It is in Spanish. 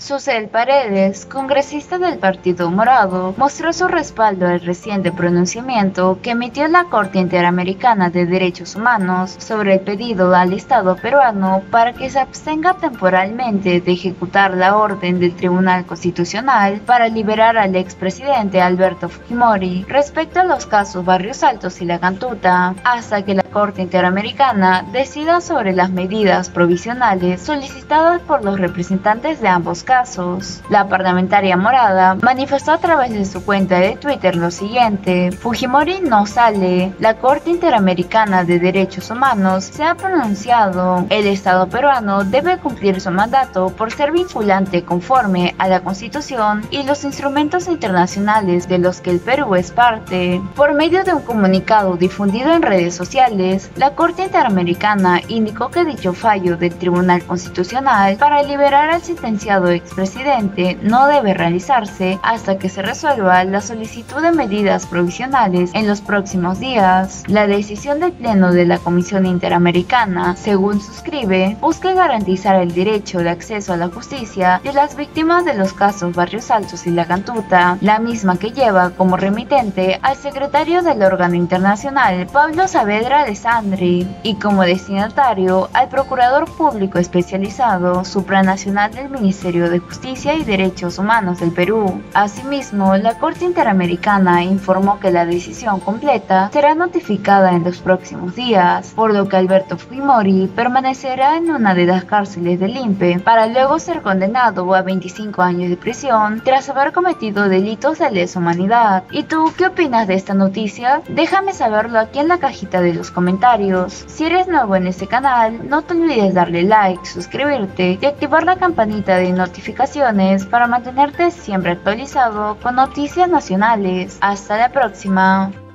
Susel Paredes, congresista del Partido Morado, mostró su respaldo al reciente pronunciamiento que emitió la Corte Interamericana de Derechos Humanos sobre el pedido al Estado peruano para que se abstenga temporalmente de ejecutar la orden del Tribunal Constitucional para liberar al expresidente Alberto Fujimori respecto a los casos Barrios Altos y La Cantuta, hasta que la Corte Interamericana decida sobre las medidas provisionales solicitadas por los representantes de ambos casos. La parlamentaria morada manifestó a través de su cuenta de Twitter lo siguiente: Fujimori no sale. La Corte Interamericana de Derechos Humanos se ha pronunciado. El Estado peruano debe cumplir su mandato por ser vinculante conforme a la Constitución y los instrumentos internacionales de los que el Perú es parte. Por medio de un comunicado difundido en redes sociales, la Corte Interamericana indicó que dicho fallo del Tribunal Constitucional para liberar al sentenciado expresidente no debe realizarse hasta que se resuelva la solicitud de medidas provisionales en los próximos días. La decisión del Pleno de la Comisión Interamericana, según suscribe, busca garantizar el derecho de acceso a la justicia de las víctimas de los casos Barrios Altos y La Cantuta, la misma que lleva como remitente al secretario del órgano internacional Pablo Saavedra Alessandri y como destinatario al Procurador Público Especializado supranacional del Ministerio de Justicia y Derechos Humanos del Perú. Asimismo, la Corte Interamericana informó que la decisión completa será notificada en los próximos días, por lo que Alberto Fujimori permanecerá en una de las cárceles del INPE para luego ser condenado a 25 años de prisión tras haber cometido delitos de lesa humanidad. ¿Y tú qué opinas de esta noticia? Déjame saberlo aquí en la cajita de los comentarios. Si eres nuevo en este canal, no te olvides darle like, suscribirte y activar la campanita de notificaciones para mantenerte siempre actualizado con noticias nacionales. Hasta la próxima.